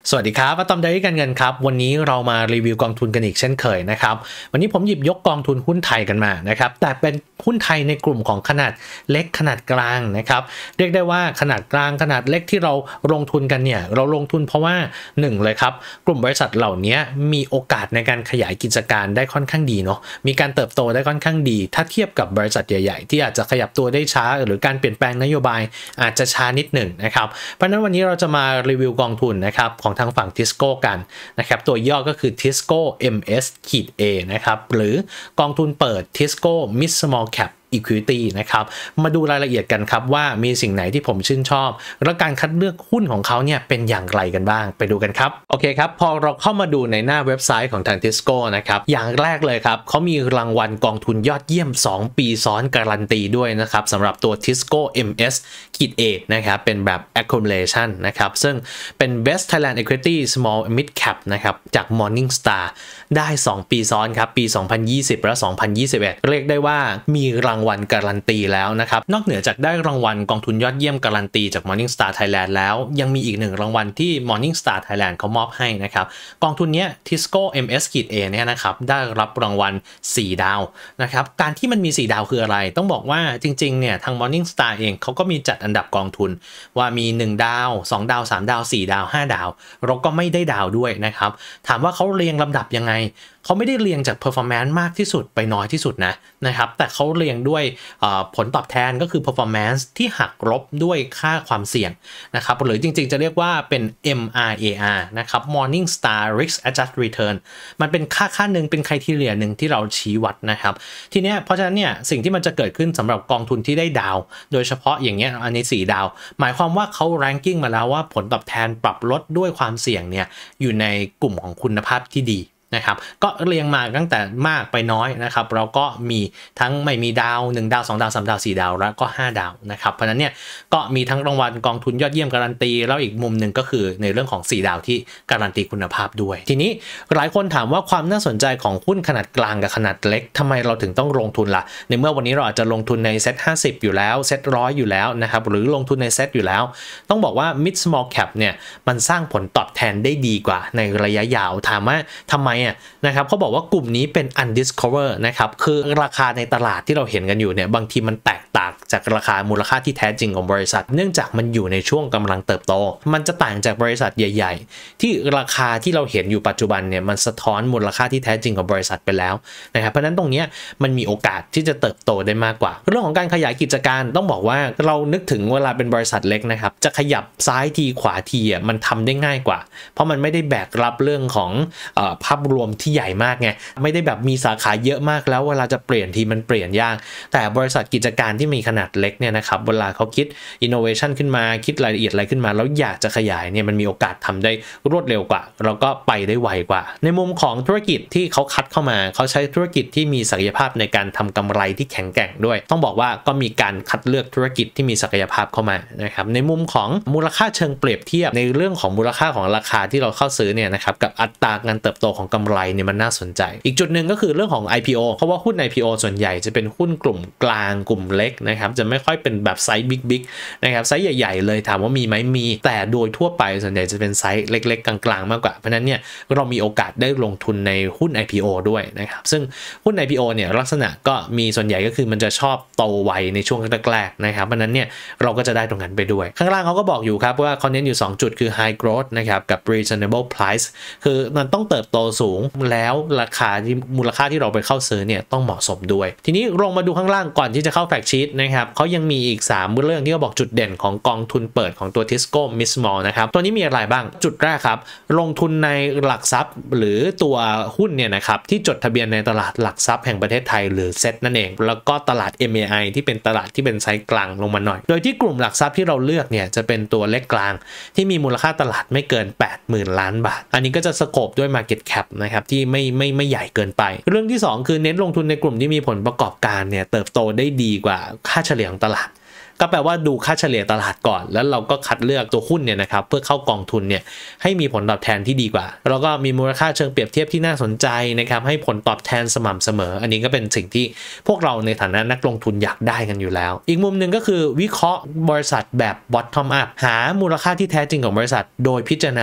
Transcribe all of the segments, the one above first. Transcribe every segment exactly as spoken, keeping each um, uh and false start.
สวัสดีครับมาตอมไดรี่การเงินครับวันนี้เรามารีวิวกองทุนกันอีกเช่นเคยนะครับวันนี้ผมหยิบยกกองทุนหุ้นไทยกันมานะครับแต่เป็นหุ้นไทยในกลุ่มของขนาดเล็กขนาดกลางนะครับเรียกได้ว่าขนาดกลางขนาดเล็กที่เราลงทุนกันเนี่ยเราลงทุนเพราะว่าหนึ่งเลยครับกลุ่มบริษัทเหล่านี้มีโอกาสในการขยายกิจการได้ค่อนข้างดีเนาะมีการเติบโตได้ค่อนข้างดีถ้าเทียบกับบริษัทใหญ่ๆที่อาจจะขยับตัวได้ช้าหรือการเปลี่ยนแปลงนโยบายอาจจะช้านิดหนึ่งนะครับเพราะฉะนั้นวันนี้เราจะมารีวิวกองทุนนะครับของทางฝั่ง Tisco กันนะครับตัวย่อก็คือ Tisco เอ็ม เอส เอ นะครับหรือกองทุนเปิด Tisco Mid Small Cap Equity นะครับมาดูรายละเอียดกันครับว่ามีสิ่งไหนที่ผมชื่นชอบและการคัดเลือกหุ้นของเขาเนี่ยเป็นอย่างไรกันบ้างไปดูกันครับโอเคครับพอเราเข้ามาดูในหน้าเว็บไซต์ของทาง Tisco นะครับอย่างแรกเลยครับเขามีรางวัลกองทุนยอดเยี่ยมสองปีซ้อนการันตีด้วยนะครับสำหรับตัว Tisco เอ็ม เอส เอ นะครับเป็นแบบ accumulation นะครับซึ่งเป็น Best Thailand Equity Small Mid Cap นะครับจาก Morningstar ได้สองปีซ้อนครับปีสองพันยี่สิบและสองพันยี่สิบเอ็ดเรียกได้ว่ามีรางวัลการันตีแล้วนะครับนอกเหนือจากได้รางวัลกองทุนยอดเยี่ยมการันตีจาก Morningstar Thailand แล้วยังมีอีกหนึ่งรางวัลที่ Morningstar Thailand เขามอบให้นะครับกองทุนนี้ Tisco เอ็ม เอส เอ เนี่ยนะครับได้รับรางวัลสี่ดาวนะครับการที่มันมีสี่ดาวคืออะไรต้องบอกว่าจริงๆเนี่ยทาง Morningstar เองเขาก็มีจัดอันดับกองทุนว่ามีหนึ่งดาวสองดาวสามดาวสี่ดาวห้าดาวเราก็ไม่ได้ดาวด้วยนะครับถามว่าเขาเรียงลำดับยังไงเขาไม่ได้เรียงจาก performance มากที่สุดไปน้อยที่สุดนะนะครับแต่เขาเรียงด้วยผลตอบแทนก็คือ performance ที่หักลบด้วยค่าความเสี่ยงนะครับหรือจริงๆจะเรียกว่าเป็น เอ็ม อาร์ เอ อาร์ นะครับ Morningstar Risk Adjusted Return มันเป็นค่าค่าหนึ่งเป็น criteria หนึ่งที่เราชี้วัดนะครับทีเนี้ยเพราะฉะนั้นเนี่ยสิ่งที่มันจะเกิดขึ้นสำหรับกองทุนที่ได้ดาวโดยเฉพาะอย่างเงี้ยอันนี้สี่ดาวหมายความว่าเขา ranking มาแล้วว่าผลตอบแทนปรับลดด้วยความเสี่ยงเนี่ยอยู่ในกลุ่มของคุณภาพที่ดีนะครับก็เรียงมาตั้งแต่มากไปน้อยนะครับเราก็มีทั้งไม่มีดาวหนึ่งดาวสองดาวสามดาวสี่ดาวแล้วก็ห้าดาวนะครับเพราะฉะนั้นเนี่ยก็มีทั้งรางวัลกองทุนยอดเยี่ยมการันตีแล้วอีกมุมหนึ่งก็คือในเรื่องของสี่ดาวที่การันตีคุณภาพด้วยทีนี้หลายคนถามว่าความน่าสนใจของหุ้นขนาดกลางกับขนาดเล็กทำไมเราถึงต้องลงทุนล่ะในเมื่อวันนี้เราอาจจะลงทุนในเซ็ตห้าสิบอยู่แล้วเซ็ตหนึ่งร้อยอยู่แล้วนะครับหรือลงทุนในเซ็ตอยู่แล้วต้องบอกว่า mid small cap เนี่ยมันสร้างผลตอบแทนได้ดีกว่าในระยะยาวถามว่าทำไมอ่ะนะครับเขาบอกว่ากลุ่มนี้เป็น undiscover นะครับคือราคาในตลาดที่เราเห็นกันอยู่เนี่ยบางทีมันแตกต่างจากราคามูลค่าที่แท้จริงของบริษัทเนื่องจากมันอยู่ในช่วงกำลังเติบโตมันจะต่างจากบริษัทใหญ่ๆที่ราคาที่เราเห็นอยู่ปัจจุบันเนี่ยมันสะท้อนมูลค่าที่แท้จริงของบริษัทไปแล้วนะครับเพราะฉะนั้นตรงนี้มันมีโอกาสที่จะเติบโตได้มากกว่าเรื่องของการขยายกิจการต้องบอกว่าเรานึกถึงเวลาเป็นบริษัทเล็กนะครับจะขยับซ้ายทีขวาทีอ่ะมันทำได้ง่ายกว่าเพราะมันไม่ได้แบกรับเรื่องของเอ่อภาพรวมที่ใหญ่มากไงไม่ได้แบบมีสาขาเยอะมากแล้วเวลาจะเปลี่ยนทีมันเปลี่ยนยากแต่บริษัทกิจการที่มีขนาดเล็กเนี่ยนะครับเวลาเขาคิด innovation ขึ้นมาคิดรายละเอียดอะไรขึ้นมาแล้วอยากจะขยายเนี่ยมันมีโอกาสทำได้รวดเร็วกว่าแล้วก็ไปได้ไวกว่าในมุมของธุรกิจที่เขาคัดเข้ามาเขาใช้ธุรกิจที่มีศักยภาพในการทำกำไรที่แข็งแกร่งด้วยต้องบอกว่าก็มีการคัดเลือกธุรกิจที่มีศักยภาพเข้ามานะครับในมุมของมูลค่าเชิงเปรียบเทียบในเรื่องของมูลค่าของราคาที่เราเข้าซื้อเนี่ยนะครับกับอัตราการเติบโตของกำไรเนี่ยมันน่าสนใจอีกจุดหนึ่งก็คือเรื่องของ ไอ พี โอ เพราะว่าหุ้น ไอ พี โอ ส่วนใหญ่จะเป็นหุ้นกลุ่มกลางกลุ่มเล็กนะครับจะไม่ค่อยเป็นแบบไซส์บิ๊กๆนะครับไซส์ใหญ่ๆเลยถามว่ามีไหมมีแต่โดยทั่วไปส่วนใหญ่จะเป็นไซส์เล็กๆกลางๆมากกว่าเพราะนั้นเนี่ยเรามีโอกาสได้ลงทุนในหุ้น ไอ พี โอ ด้วยนะครับซึ่งหุ้น ไอ พี โอ เนี่ยลักษณะก็มีส่วนใหญ่ก็คือมันจะชอบโตไวในช่วงแรกๆนะครับเพราะนั้นเนี่ยเราก็จะได้ตรงนั้นไปด้วยข้างล่างเขาก็บอกอยู่ครับว่าเขาเน้นอยู่สองจุดคือ high growth นะครับกับ reasonable price คือมันต้องเติบโตสูงแล้วราคาที่มูลค่าที่เราไปเข้าซื้อเนี่ยต้องเหมาะสมด้วยทีนี้ลงมาดูข้างล่างก่อนที่จะเข้าแฟกชีตนะครับเขายังมีอีกสามเรื่องที่เขาบอกจุดเด่นของกองทุนเปิดของตัว Tisco Mid Small นะครับตัวนี้มีอะไรบ้างจุดแรกครับลงทุนในหลักทรัพย์หรือตัวหุ้นเนี่ยนะครับที่จดทะเบียนในตลาดหลักทรัพย์แห่งประเทศไทยหรือเซ็ตนั่นเองแล้วก็ตลาด เอ็ม เอ ไอ ที่เป็นตลาดที่เป็นไซส์กลางลงมาหน่อยโดยที่กลุ่มหลักทรัพย์ที่เราเลือกเนี่ยจะเป็นตัวเล็กกลางที่มีมูลค่าตลาดไม่เกิน แปดหมื่น ล้านบาทอันนี้ก็จะสโคปด้วย Market Cap นะครับที่ไม่ไม่ไม่ใหญ่เกินไปเรื่องที่สองคือเน้นลงทุนในกลุ่มที่มีผลประกอบการเนี่ยเติบโตได้ดีกว่าค่าเฉลี่ยของตลาดก็แปลว่าดูค่าเฉลี่ยตลาดก่อนแล้วเราก็คัดเลือกตัวหุ้นเนี่ยนะครับเพื่อเข้ากองทุนเนี่ยให้มีผลตอบแทนที่ดีกว่าแล้วก็มีมูลค่าเชิงเปรียบเทียบที่น่าสนใจนะครับให้ผลตอบแทนสม่ำเสมออันนี้ก็เป็นสิ่งที่พวกเราในฐานะนักลงทุนอยากได้กันอยู่แล้วอีกมุมหนึ่งก็คือวิเคราะห์บริษัทแบบ bottom up หามูลค่าที่แท้จริงของบริษัทโดยพิจารณาจาก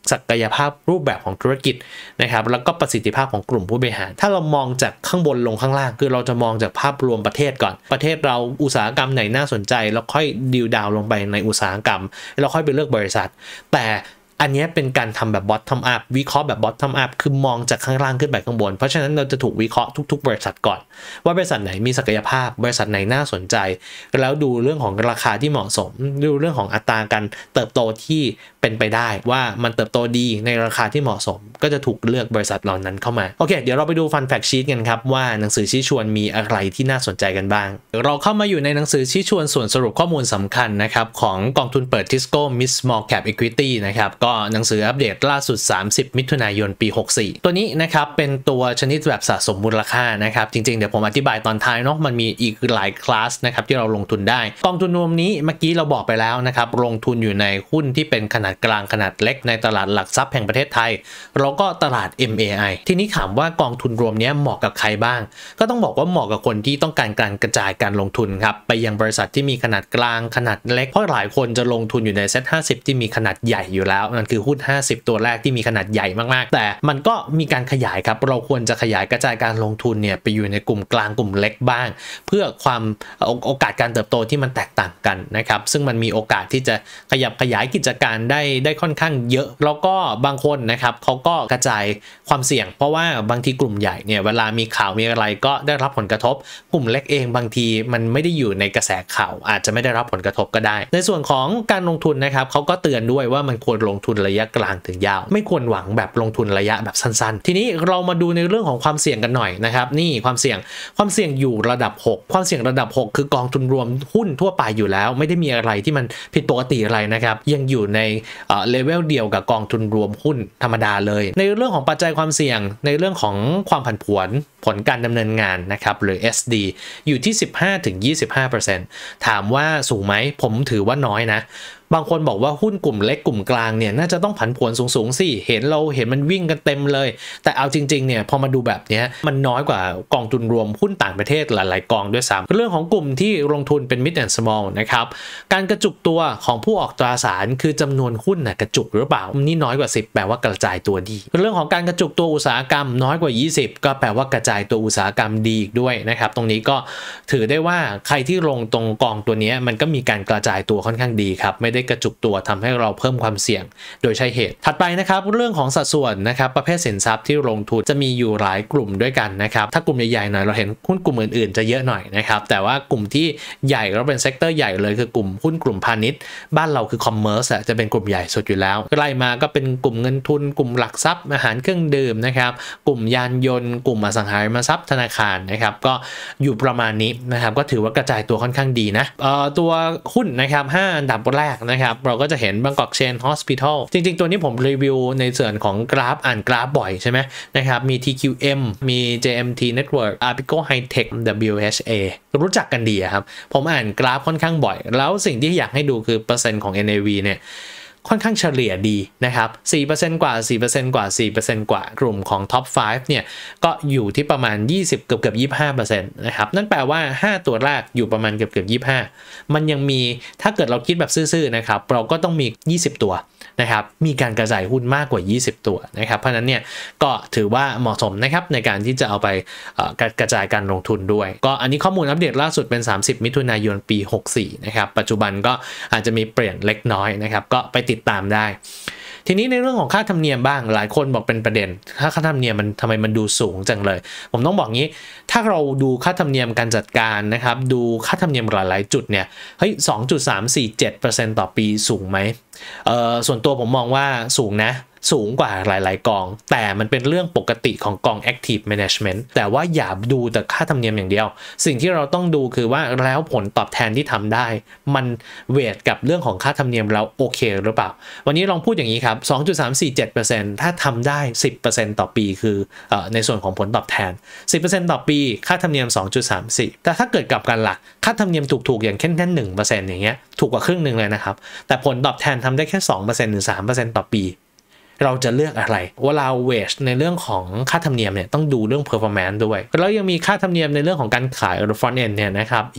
ศักยภาพรูปแบบของธุรกิจนะครับแล้วก็ประสิทธิภาพของกลุ่มผู้บริหารถ้าเรามองจากข้างบนลงข้างล่างคือเราจะมองจากภาพรวมประเทศก่อนประเทศเราอุตสาหกรรมไหนน่าสนใจแล้วค่อยดิวดาวลงไปในอุตสาหกรรมแล้วค่อยไปเลือกบริษัทแต่อันนี้เป็นการทำแบบ bottom up วิเคราะห์แบบ bottom up คือมองจากข้างล่างขึ้นไปข้างบนเพราะฉะนั้นเราจะถูกวิเคราะห์ทุกๆบริษัทก่อนว่าบริษัทไหนมีศักยภาพบริษัทไหนน่าสนใจแล้วดูเรื่องของราคาที่เหมาะสมดูเรื่องของอัตราการเติบโตที่เป็นไปได้ว่ามันเติบโตดีในราคาที่เหมาะสมก็จะถูกเลือกบริษัทเหล่านั้นเข้ามาโอเคเดี๋ยวเราไปดู Fun Fact Sheet กันครับว่าหนังสือชี้ชวนมีอะไรที่น่าสนใจกันบ้างเราเข้ามาอยู่ในหนังสือชี้ชวนส่วนสรุปข้อมูลสำคัญนะครับของกองทุนเปิด Tisco Mid Small Cap Equity นะครับก็หนังสืออัปเดตล่าสุดสามสิบมิถุนายนปีหกสี่ตัวนี้นะครับเป็นตัวชนิดแบบสะสมมูลค่านะครับจริงๆเดี๋ยวผมอธิบายตอนท้ายเนาะมันมีอีกหลายคลาสนะครับที่เราลงทุนได้กองทุนรวมนี้เมื่อกี้เราบอกไปแล้วนะครับลงทุนอยู่ในหุ้นที่เป็นขนาดกลางขนาดเล็กในตลาดหลักทรัพย์แห่งประเทศไทยแล้วก็ตลาด เอ็ม เอ ไอ ทีนี้ถามว่ากองทุนรวมนี้เหมาะกับใครบ้างก็ต้องบอกว่าเหมาะกับคนที่ต้องการการกระจายการลงทุนครับไปยังบริษัทที่มีขนาดกลางขนาดเล็กเพราะหลายคนจะลงทุนอยู่ในเซ็ตห้าสิบที่มีขนาดใหญ่อยู่แล้วนั่นคือหุ้นห้าสิบตัวแรกที่มีขนาดใหญ่มากๆแต่มันก็มีการขยายครับเราควรจะขยายกระจายการลงทุนเนี่ยไปอยู่ในกลุ่มกลางกลุ่มเล็กบ้างเพื่อความโอกาสการเติบโตที่มันแตกต่างกันนะครับซึ่งมันมีโอกาสที่จะขยับขยายกิจการได้ได้ค่อนข้างเยอะแล้วก็บางคนนะครับเขาก็กระจายความเสี่ยงเพราะว่าบางทีกลุ่มใหญ่เนี่ยเวลามีข่าวมีอะไรก็ได้รับผลกระทบกลุ่มเล็กเองบางทีมันไม่ได้อยู่ในกระแสข่าวอาจจะไม่ได้รับผลกระทบก็ได้ในส่วนของการลงทุนนะครับเขาก็เตือนด้วยว่ามันควรลงทุนระยะกลางถึงยาวไม่ควรหวังแบบลงทุนระยะแบบสั้นๆทีนี้เรามาดูในเรื่องของความเสี่ยงกันหน่อยนะครับนี่ความเสี่ยงความเสี่ยงอยู่ระดับหกความเสี่ยงระดับหกคือกองทุนรวมหุ้นทั่วไปอยู่แล้วไม่ได้มีอะไรที่มันผิดปกติอะไรนะครับยังอยู่ในเอ่อเลเวลเดียวกับกองทุนรวมหุ้นธรรมดาเลยในเรื่องของปัจจัยความเสี่ยงในเรื่องของความผันผวนผลการดำเนินงานนะครับหรือ เอส ดี อยู่ที่ สิบห้าถึงยี่สิบห้าเปอร์เซ็นต์ ถามว่าสูงไหมผมถือว่าน้อยนะบางคนบอกว่าหุ้นกลุ่มเล็กกลุ่มกลางเนี่ยน่าจะต้องผันผวนสูงๆสิเห็นเราเห็นมันวิ่งกันเต็มเลยแต่เอาจริงๆเนี่ยพอมาดูแบบนี้มันน้อยกว่ากองทุนรวมหุ้นต่างประเทศหลายๆกองด้วยซ้ำเรื่องของกลุ่มที่ลงทุนเป็น mid and small นะครับการกระจุกตัวของผู้ออกตราสารคือจำนวนหุ้นนะกระจุกหรือเปล่านี่น้อยกว่าสิบแปลว่ากระจายตัวดีเรื่องของการกระจุกตัวอุตสาหกรรมน้อยกว่ายี่สิบก็แปลว่ากระจายตัวอุตสาหกรรมดีอีกด้วยนะครับตรงนี้ก็ถือได้ว่าใครที่ลงตรงกองตัวนี้มันก็มีการกระจายตัวค่อนข้างดีครับไม่ได้กระจุกตัวทำให้เราเพิ่มความเสี่ยงโดยใช่เหตุถัดไปนะครับเรื่องของสัดส่วนนะครับประเภทสินทรัพย์ที่ลงทุนจะมีอยู่หลายกลุ่มด้วยกันนะครับถ้ากลุ่มใหญ่ๆหน่อยเราเห็นหุ้นกลุ่มอื่นๆจะเยอะหน่อยนะครับแต่ว่ากลุ่มที่ใหญ่แล้วเป็นเซกเตอร์ใหญ่เลยคือกลุ่มหุ้นกลุ่มพาณิชย์บ้านเราคือคอมเมอร์สจะเป็นกลุ่มใหญ่สุดอยู่แล้วไล่มาก็เป็นกลุ่มเงินทุนกลุ่มหลักทรัพย์อาหารเครื่องดื่มนะครับกลุ่มยานยนต์กลุ่มอสังหาริมทรัพย์ธนาคารนะครับก็อยู่ประมาณนี้นะครับก็ถือว่ากระจายตัวค่อนข้างดีนะเอ่อตัวหุ้นนะครับห้าอันดับแรกนะครับเราก็จะเห็นบางกอกเชนฮอสพิทอลจริงๆตัวนี้ผมรีวิวในส่วนของกราฟอ่านกราฟบ่อยใช่ไหมนะครับมี ที คิว เอ็ม มี เจ เอ็ม ที Network Apico High-Tech ดับเบิลยู เอช เอ รู้จักกันดีครับผมอ่านกราฟค่อนข้างบ่อยแล้วสิ่งที่อยากให้ดูคือเปอร์เซ็นต์ของ เอ็น เอ วี เนี่ยค่อนข้างเฉลี่ยดีนะครับ สี่เปอร์เซ็นต์ กว่า สี่เปอร์เซ็นต์ กว่า สี่เปอร์เซ็นต์ กว่ากลุ่มของ Top ห้าเนี่ยก็อยู่ที่ประมาณยี่สิบเกือบเกือบ ยี่สิบห้าเปอร์เซ็นต์ นะครับนั่นแปลว่าห้าตัวแรกอยู่ประมาณเกือบเกือบยี่สิบห้ามันยังมีถ้าเกิดเราคิดแบบซื่อๆนะครับเราก็ต้องมียี่สิบตัวนะครับมีการกระจายหุ้นมากกว่ายี่สิบตัวนะครับเพราะนั้นเนี่ยก็ถือว่าเหมาะสมนะครับในการที่จะเอาไปกระจายการลงทุนด้วยก็อันนี้ข้อมูลอัปเดตล่าสุดเป็นสามสิบมิถุนายนปีหกสี่นะครับปัจจุบันก็อาจจะมีเปลี่ยนเล็กน้อยนะครับก็ไปติดตามได้ทีนี้ในเรื่องของค่าธรรมเนียมบ้างหลายคนบอกเป็นประเด็นถ้าค่าธรรมเนียมมันทำไมมันดูสูงจังเลยผมต้องบอกงี้ถ้าเราดูค่าธรรมเนียมการจัดการนะครับดูค่าธรรมเนียมหลายๆจุดเนี่ยเฮ้ย สองจุดสามสี่เจ็ดเปอร์เซ็นต์ ต่อปีสูงไหมเอ่อส่วนตัวผมมองว่าสูงนะสูงกว่าหลายๆกองแต่มันเป็นเรื่องปกติของกอง Active Management แต่ว่าอย่าดูแต่ค่าธรรมเนียมอย่างเดียวสิ่งที่เราต้องดูคือว่าแล้วผลตอบแทนที่ทำได้มันเวทกับเรื่องของค่าธรรมเนียมเราโอเคหรือเปล่าวันนี้ลองพูดอย่างนี้ครับ สองจุดสามสี่เจ็ดเปอร์เซ็นต์ ถ้าทำได้ สิบเปอร์เซ็นต์ ต่อปีคือเอ่อในส่วนของผลตอบแทน สิบเปอร์เซ็นต์ ต่อปีค่าธรรมเนียม สองจุดสามสี่ แต่ถ้าเกิดกลับกันล่ะค่าธรรมเนียมถูกๆอย่างแค่แค่ หนึ่งเปอร์เซ็นต์ อย่างเงี้ยถูกกว่าครึ่งนึงเลยนะครับแต่ผลตอบแทนทำได้แค่ สองเปอร์เซ็นต์ หรือ สามเปอร์เซ็นต์ ต่อปีเราจะเลือกอะไรเวลาเวชในเรื่องของค่าธรรมเนียมเนี่ยต้องดูเรื่อง performance ด้วยแล้วยังมีค่าธรรมเนียมในเรื่องของการขายหรือ front end เนี่ยนะครับอีก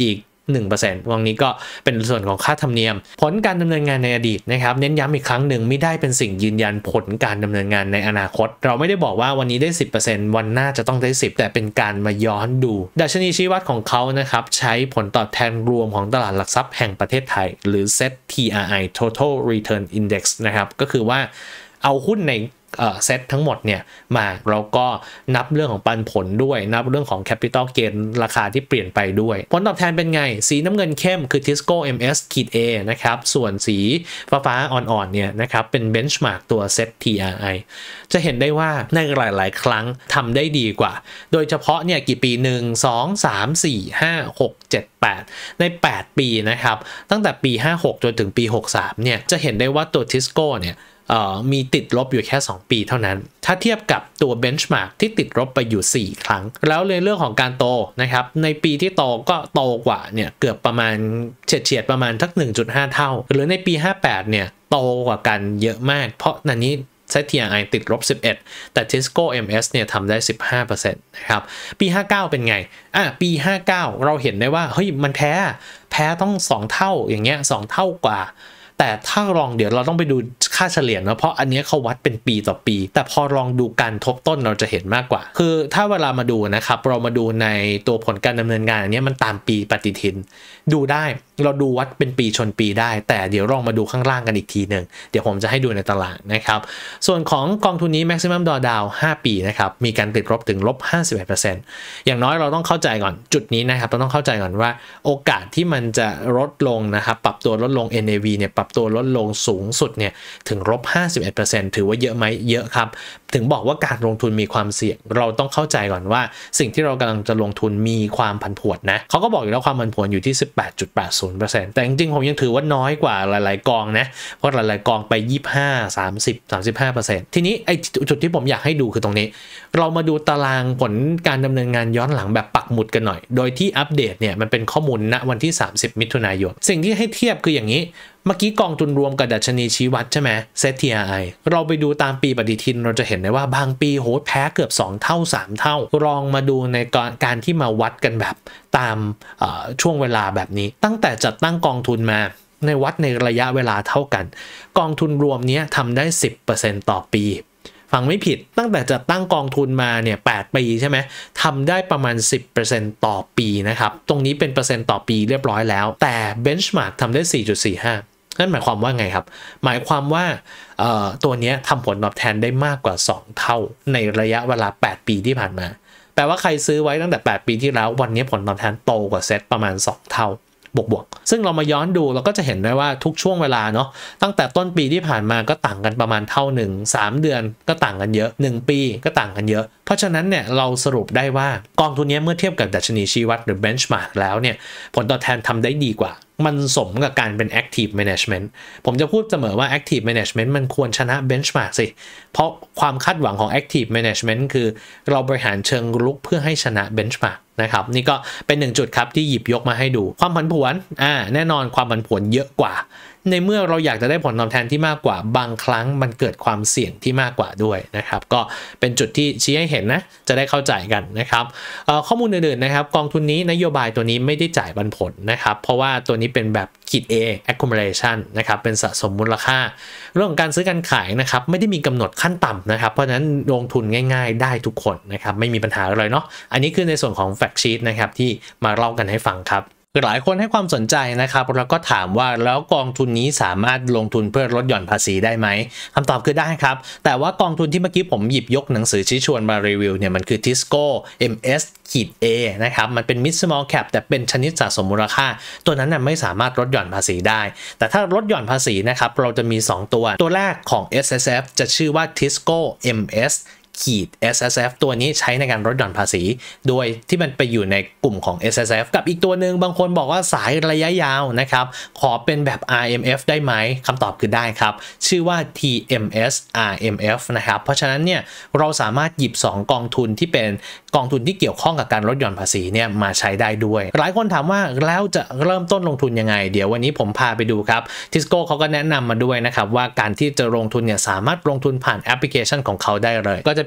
หนึ่งเปอร์เซ็นต์ ตรงนี้ก็เป็นส่วนของค่าธรรมเนียมผลการดำเนินงานในอดีตนะครับเน้นย้ำอีกครั้งหนึ่งไม่ได้เป็นสิ่งยืนยันผลการดำเนินงานในอนาคตเราไม่ได้บอกว่าวันนี้ได้ สิบเปอร์เซ็นต์ วันหน้าจะต้องได้สิบแต่เป็นการมาย้อนดูดัชนีชี้วัดของเขานะครับใช้ผลตอบแทนรวมของตลาดหลักทรัพย์แห่งประเทศไทยหรือ เซ็ต ที อาร์ ไอ Total Return Index นะครับก็คือว่าเอาหุ้นในเซตทั้งหมดเนี่ยมาเราก็นับเรื่องของปันผลด้วยนับเรื่องของ Capital Gain ราคาที่เปลี่ยนไปด้วยผลตอบแทนเป็นไงสีน้ำเงินเข้มคือ Tisco เอ็ม เอส A นะครับส่วนสีฟ้าๆอ่อนๆเนี่ยนะครับเป็น Benchmark ตัว เซ็ต ที อาร์ ไอ จะเห็นได้ว่าในหลายๆครั้งทำได้ดีกว่าโดยเฉพาะเนี่ยกี่ปีหนึ่ง สอง สาม สี่ ห้า หก เจ็ด แปดในแปดปีนะครับตั้งแต่ปีห้าหกจนถึงปีหกสิบสามเนี่ยจะเห็นได้ว่าตัว Tisco เนี่ยมีติดลบอยู่แค่สองปีเท่านั้นถ้าเทียบกับตัว benchmark ที่ติดลบไปอยู่สี่ครั้งแล้วในเรื่องของการโตนะครับในปีที่โตก็โตกว่าเนี่ยเกือบประมาณเฉียดๆประมาณทัก หนึ่งจุดห้า เท่าหรือในปีห้าสิบแปดเนี่ยโตกว่ากันเยอะมากเพราะนันนี้ เซ็ต ที อาร์ ไอ ติดลบสิบเอ็ดแต่ Tisco เอ็ม เอส เนี่ยทำได้ สิบห้าเปอร์เซ็นต์ นะครับปีห้าสิบเก้าเป็นไงอ่ะปีห้าสิบเก้าเราเห็นได้ว่าเฮ้ยมันแพ้แพ้ต้องสองเท่าอย่างเงี้ยสองเท่ากว่าแต่ถ้าลองเดี๋ยวเราต้องไปดูค่าเฉลี่ยนะเพราะอันนี้เขาวัดเป็นปีต่อปีแต่พอลองดูการทบต้นเราจะเห็นมากกว่าคือถ้าเวลามาดูนะครับเรามาดูในตัวผลการดำเนินงานอันนี้มันตามปีปฏิทินดูได้เราดูวัดเป็นปีชนปีได้แต่เดี๋ยวลองมาดูข้างล่างกันอีกทีหนึ่งเดี๋ยวผมจะให้ดูในตารางนะครับส่วนของกองทุนนี้ maximum drawdown ห้าปีนะครับมีการติดลบถึงลบ ห้าสิบเอ็ดเปอร์เซ็นต์ อย่างน้อยเราต้องเข้าใจก่อนจุดนี้นะครับเราต้องเข้าใจก่อนว่าโอกาสที่มันจะลดลงนะครับปรับตัวลดลง เอ็น เอ วี เนี่ยปรับตัวลดลงสูงสุดเนี่ยถึงลบ ห้าสิบเอ็ดเปอร์เซ็นต์ ถือว่าเยอะไหมเยอะครับถึงบอกว่าการลงทุนมีความเสี่ยงเราต้องเข้าใจก่อนว่าสิ่งที่เรากำลังจะลงทุนมีความผันผวนนะเขาก็บอกอยู่แล้วความผันผวนอยู่ที่ สิบแปดจุดแปดศูนย์ แต่จริงๆผมยังถือว่าน้อยกว่าหลายๆกองนะเพราะหลายๆกองไปยี่สิบห้า สามสิบ สามสิบห้าเปอร์เซ็นต์ ทีนี้ไอ้จุดที่ผมอยากให้ดูคือตรงนี้เรามาดูตารางผลการดำเนินงานย้อนหลังแบบปักหมุดกันหน่อยโดยที่อัปเดตเนี่ยมันเป็นข้อมูลณวันที่สามสิบมิถุนายนสิ่งที่ให้เทียบคืออย่างนี้เมื่อกี้กองทุนรวมกับดัชนีชี้วัดใช่ไหม เซ็ต ที อาร์ ไอ เราไปดูตามปีปฏิทินเราจะเห็นได้ว่าบางปีโหแพ้เกือบสองเท่าสามเท่าลองมาดูในการที่มาวัดกันแบบตามช่วงเวลาแบบนี้ตั้งแต่จัดตั้งกองทุนมาในวัดในระยะเวลาเท่ากันกองทุนรวมนี้ทำได้ สิบเปอร์เซ็นต์ ต่อปีฟังไม่ผิดตั้งแต่จัดตั้งกองทุนมาเนี่ยแปดปีใช่ไหมทำได้ประมาณ สิบเปอร์เซ็นต์ ต่อปีนะครับตรงนี้เป็นเปอร์เซ็นต์ต่อปีเรียบร้อยแล้วแต่ benchmark ทำได้ สี่จุดสี่ห้า นั่นหมายความว่าไงครับหมายความว่าตัวนี้ทำผลตอบแทนได้มากกว่าสองเท่าในระยะเวลาแปดปีที่ผ่านมาแปลว่าใครซื้อไว้ตั้งแต่แปดปีที่แล้ววันนี้ผลตอบแทนโตกว่าเซ็ตประมาณสองเท่าบวกๆซึ่งเรามาย้อนดูเราก็จะเห็นได้ว่าทุกช่วงเวลาเนาะตั้งแต่ต้นปีที่ผ่านมาก็ต่างกันประมาณเท่าหนึ่ง สามเดือนก็ต่างกันเยอะหนึ่งปีก็ต่างกันเยอะเพราะฉะนั้นเนี่ยเราสรุปได้ว่ากองทุนนี้เมื่อเทียบกับดัชนีชี้วัดหรือ benchmark แล้วเนี่ยผลตอบแทนทำได้ดีกว่ามันสมกับการเป็น active management ผมจะพูดเสมอว่า active management มันควรชนะ benchmark สิเพราะความคาดหวังของ active management คือเราบริหารเชิงรุกเพื่อให้ชนะ benchmark นะครับนี่ก็เป็นหนึ่งจุดครับที่หยิบยกมาให้ดูความผันผวนอ่าแน่นอนความผันผวนเยอะกว่าในเมื่อเราอยากจะได้ผลตอบแทนที่มากกว่าบางครั้งมันเกิดความเสี่ยงที่มากกว่าด้วยนะครับก็เป็นจุดที่ชี้ให้เห็นนะจะได้เข้าใจกันนะครับข้อมูลอื่นๆนะครับกองทุนนี้นโยบายตัวนี้ไม่ได้จ่ายปันผลนะครับเพราะว่าตัวนี้เป็นแบบขีด A accumulation นะครับเป็นสะสมมูลค่าเรื่องของการซื้อการขายนะครับไม่ได้มีกำหนดขั้นต่ำนะครับเพราะฉะนั้นลงทุนง่ายๆได้ทุกคนนะครับไม่มีปัญหาอะไรเนาะอันนี้คือในส่วนของ fact sheet นะครับที่มาเล่ากันให้ฟังครับหลายคนให้ความสนใจนะครับแล้วก็ถามว่าแล้วกองทุนนี้สามารถลงทุนเพื่อลดหย่อนภาษีได้ไหมคำตอบคือได้ครับแต่ว่ากองทุนที่เมื่อกี้ผมหยิบยกหนังสือชี้ชวนมารีวิวเนี่ยมันคือ Tisco เอ็ม เอส A นะครับมันเป็น mid small cap แต่เป็นชนิดสะสมมูลค่าตัวนั้นน่ะไม่สามารถลดหย่อนภาษีได้แต่ถ้าลดหย่อนภาษีนะครับเราจะมีสองตัวตัวแรกของ เอส เอส เอฟ จะชื่อว่า Tisco เอ็ม เอสขีด เอส เอส เอฟ ตัวนี้ใช้ในการลดหย่อนภาษีโดยที่มันไปอยู่ในกลุ่มของ เอส เอส เอฟ กับอีกตัวหนึ่งบางคนบอกว่าสายระยะยาวนะครับขอเป็นแบบ อาร์ เอ็ม เอฟ ได้ไหมคำตอบคือได้ครับชื่อว่า ที เอ็ม เอส อาร์ เอ็ม เอฟ นะครับเพราะฉะนั้นเนี่ยเราสามารถหยิบสองกองทุนที่เป็นกองทุนที่เกี่ยวข้องกับการลดหย่อนภาษีเนี่ยมาใช้ได้ด้วยหลายคนถามว่าแล้วจะเริ่มต้นลงทุนยังไงเดี๋ยววันนี้ผมพาไปดูครับ Tisco เขาก็แนะนำมาด้วยนะครับว่าการที่จะลงทุนเนี่ยสามารถลงทุนผ่านแอปพลิเคชันของเขาได้เลยก็จะ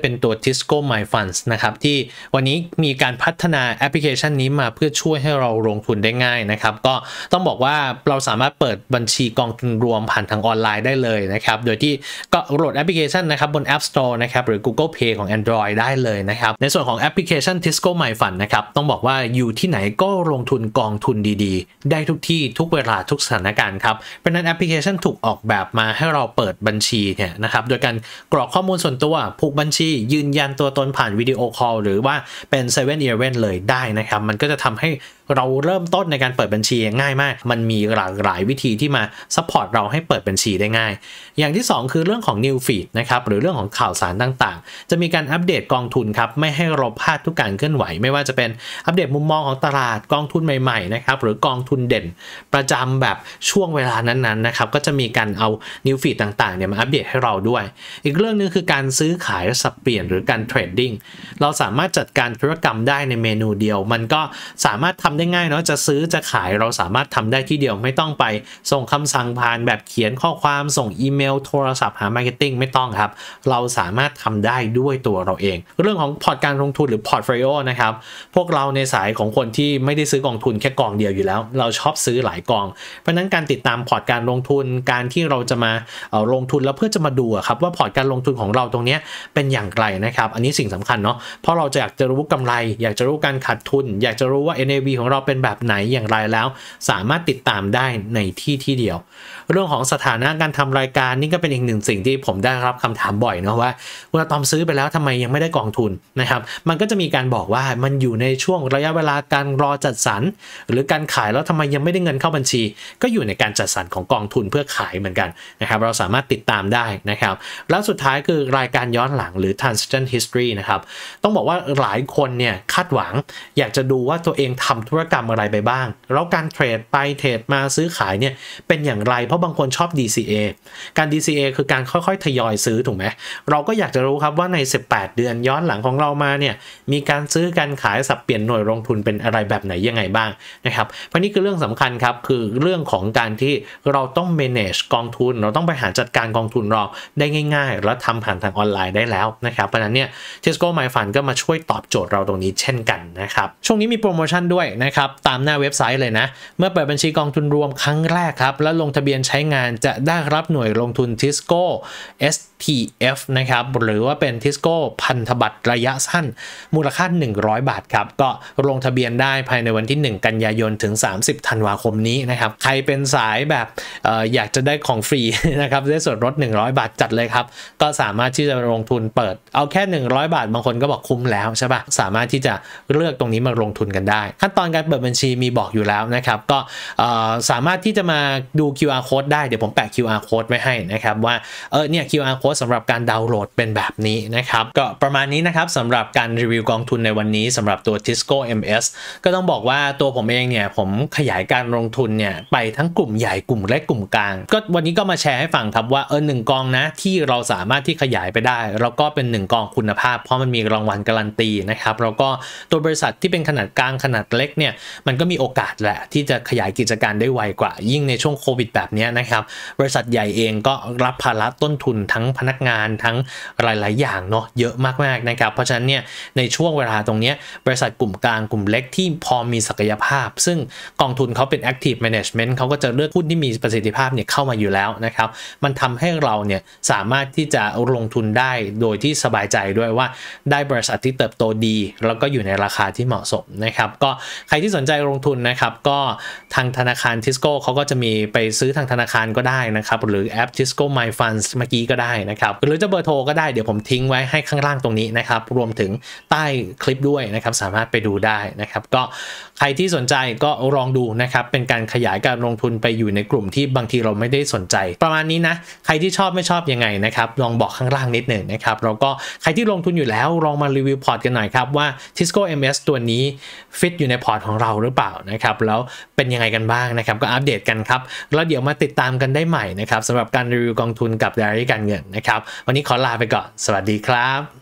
เป็นตัว Tisco My Funds นะครับที่วันนี้มีการพัฒนาแอปพลิเคชันนี้มาเพื่อช่วยให้เราลงทุนได้ง่ายนะครับก็ต้องบอกว่าเราสามารถเปิดบัญชีกองทุนรวมผ่านทางออนไลน์ได้เลยนะครับโดยที่ก็โหลดแอปพลิเคชันนะครับบน App Store นะครับหรือ Google Play ของ Android ได้เลยนะครับในส่วนของแอปพลิเคชัน Tisco My Fund นะครับต้องบอกว่าอยู่ที่ไหนก็ลงทุนกองทุนดีๆได้ทุกที่ทุกเวลาทุกสถานการณ์ครับเพราะนั้นแอปพลิเคชันถูกออกแบบมาให้เราเปิดบัญชีเนี่ยนะครับโดยการกรอกข้อมูลส่วนตัวผูกบัญชียืนยันตัวตนผ่านวิดีโอคอลหรือว่าเป็นเซเว่น Eleven เลยได้นะครับมันก็จะทำให้เราเริ่มต้นในการเปิดบัญชีง่ายมากมันมีหลากหลายวิธีที่มาซัพพอร์ตเราให้เปิดบัญชีได้ง่ายอย่างที่สองคือเรื่องของ New Feed นะครับหรือเรื่องของข่าวสารต่างๆจะมีการอัปเดตกองทุนครับไม่ให้เราพลาดทุกการเคลื่อนไหวไม่ว่าจะเป็นอัปเดตมุมมองของตลาดกองทุนใหม่ๆนะครับหรือกองทุนเด่นประจำแบบช่วงเวลานั้นๆนะครับก็จะมีการเอา New Feed ต่างๆเนี่ยมาอัปเดตให้เราด้วยอีกเรื่องนึงคือการซื้อขายสับเปลี่ยนหรือการเทรดดิ้งเราสามารถจัดการธุรกรรมได้ในเมนูเดียวมันก็สามารถทำได้ง่ายเนาะจะซื้อจะขายเราสามารถทำได้ที่เดียวไม่ต้องไปส่งคำสั่งผ่านแบบเขียนข้อความส่งอีเมลโทรศัพท์หามาร์เก็ตติ้งไม่ต้องครับเราสามารถทำได้ด้วยตัวเราเองเรื่องของพอร์ตการลงทุนหรือพอร์ตโฟลิโอนะครับพวกเราในสายของคนที่ไม่ได้ซื้อกองทุนแค่กองเดียวอยู่แล้วเราชอบซื้อหลายกองเพราะนั้นการติดตามพอร์ตการลงทุนการที่เราจะมาเอาลงทุนแล้วเพื่อจะมาดูครับว่าพอร์ตการลงทุนของเราตรงนี้เป็นอย่างไรนะครับอันนี้สิ่งสำคัญเนาะเพราะเราจะอยากจะรู้กำไรอยากจะรู้การขาดทุนอยากจะรู้ว่า เอ็น เอ วี ของเราเป็นแบบไหนอย่างไรแล้วสามารถติดตามได้ในที่ที่เดียวเรื่องของสถานะการทำรายการนี่ก็เป็นอีกหนึ่งสิ่งที่ผมได้รับคำถามบ่อยนะว่าเวลาตอมซื้อไปแล้วทำไมยังไม่ได้กองทุนนะครับมันก็จะมีการบอกว่ามันอยู่ในช่วงระยะเวลาการรอจัดสรรหรือการขายแล้วทำไมยังไม่ได้เงินเข้าบัญชีก็อยู่ในการจัดสรรของกองทุนเพื่อขายเหมือนกันนะครับเราสามารถติดตามได้นะครับแล้วสุดท้ายคือรายการย้อนหลังหรือ transaction history นะครับต้องบอกว่าหลายคนเนี่ยคาดหวังอยากจะดูว่าตัวเองทำธุรกรรมอะไรไปบ้างแล้วการเทรดไปเทรดมาซื้อขายเนี่ยเป็นอย่างไรเพราะบางคนชอบ ดี ซี เอ การ ดี ซี เอ คือการค่อยๆทยอยซื้อถูกไหมเราก็อยากจะรู้ครับว่าในสิบแปดเดือนย้อนหลังของเรามาเนี่ยมีการซื้อการขายสับเปลี่ยนหน่วยลงทุนเป็นอะไรแบบไหนยังไงบ้างนะครับเพราะนี่คือเรื่องสำคัญครับคือเรื่องของการที่เราต้อง manage กองทุนเราต้องไปหาจัดการกองทุนเราได้ง่ายๆแล้วทำผ่านทางออนไลน์ได้แล้วนะครับเพราะนั้นเนี่ย Tisco My Fund ก็มาช่วยตอบโจทย์เราตรงนี้เช่นกันนะครับช่วงนี้มีโปรโมชั่นด้วยนะครับตามหน้าเว็บไซต์เลยนะเมื่อเปิดบัญชีกองทุนรวมครั้งแรกครับแล้วลงทะเบียนใช้งานจะได้รับหน่วยลงทุน Tisco เอส ที เอฟ นะครับหรือว่าเป็น Tisco พันธบัตรระยะสั้นมูลค่าหนึ่งร้อยบาทครับก็ลงทะเบียนได้ภายในวันที่หนึ่งกันยายนถึงสามสิบธันวาคมนี้นะครับใครเป็นสายแบบเอ่ออยากจะได้ของฟรีนะครับได้ส่วนลดหนึ่งร้อยบาทจัดเลยครับก็สามารถที่จะลงทุนเปิดเอาแค่หนึ่งร้อยบาทบางคนก็บอกคุ้มแล้วใช่ปะสามารถที่จะเลือกตรงนี้มาลงทุนกันได้ขั้นตอนการเปิดบัญชีมีบอกอยู่แล้วนะครับก็สามารถที่จะมาดู คิว อาร์ Code ได้เดี๋ยวผมแปะ คิว อาร์ Code ไว้ให้นะครับว่าเออเนี่ย คิว อาร์ Code สำหรับการดาวน์โหลดเป็นแบบนี้นะครับก็ประมาณนี้นะครับสำหรับการรีวิวกองทุนในวันนี้สำหรับตัว Tisco เอ็ม เอส ก็ต้องบอกว่าตัวผมเองเนี่ยผมขยายการลงทุนเนี่ยไปทั้งกลุ่มใหญ่กลุ่มเล็กกลุ่มกลางก็วันนี้ก็มาแชร์ให้ฟังครับว่าเออหนึ่งกองนะที่เราสามารถที่ขยายไปได้แล้วก็เป็นหนึ่งกองคุณภาพเพราะมันมีรางวัลการันตีนะครับแล้วก็ตัวบริษัทที่เป็นขนาดกลางขนาดเล็กเนี่ยมันก็มีโอกาสแหละที่จะขยายกิจการได้ไวกว่ายิ่งในช่วงโควิดแบบนี้นะครับบริษัทใหญ่เองก็รับภาระต้นทุนทั้งพนักงานทั้งหลายๆอย่างเนาะเยอะมากๆนะครับเพราะฉะนั้นเนี่ยในช่วงเวลาตรงนี้บริษัทกลุ่มกลางกลุ่มเล็กที่พอมีศักยภาพซึ่งกองทุนเขาเป็น active management เขาก็จะเลือกหุ้นที่มีประสิทธิภาพเนี่ยเข้ามาอยู่แล้วนะครับมันทำให้เราเนี่ยสามารถที่จะลงทุนได้โดยที่สบายใจด้วยว่าได้บริษัทที่เติบโตดีแล้วก็อยู่ในราคาที่เหมาะสมนะครับก็ใครที่สนใจลงทุนนะครับก็ทางธนาคาร Tisco เขาก็จะมีไปซื้อทางธนาคารก็ได้นะครับหรือแอป Tisco My Funds เมื่อกี้ก็ได้นะครับหรือจะเบอร์โทรก็ได้เดี๋ยวผมทิ้งไว้ให้ข้างล่างตรงนี้นะครับรวมถึงใต้คลิปด้วยนะครับสามารถไปดูได้นะครับก็ใครที่สนใจก็ลองดูนะครับเป็นการขยายการลงทุนไปอยู่ในกลุ่มที่บางทีเราไม่ได้สนใจประมาณนี้นะใครที่ชอบไม่ชอบยังไงนะครับลองบอกข้างล่างนิดหนึ่งนะครับแล้วก็ใครที่ลงทุนอยู่แล้วลองมารีวิวพอร์ตกันหน่อยครับว่า Tisco เอ็ม เอส ตัวนี้ฟิตอยู่ในพอร์ตของเราหรือเปล่านะครับแล้วเป็นยังไงกันบ้างนะครับก็อัปเดตกันครับแล้วเดี๋ยวมาติดตามกันได้ใหม่นะครับสำหรับการรีวิวกองทุนกับ Diary การเงินนะครับวันนี้ขอลาไปก่อนสวัสดีครับ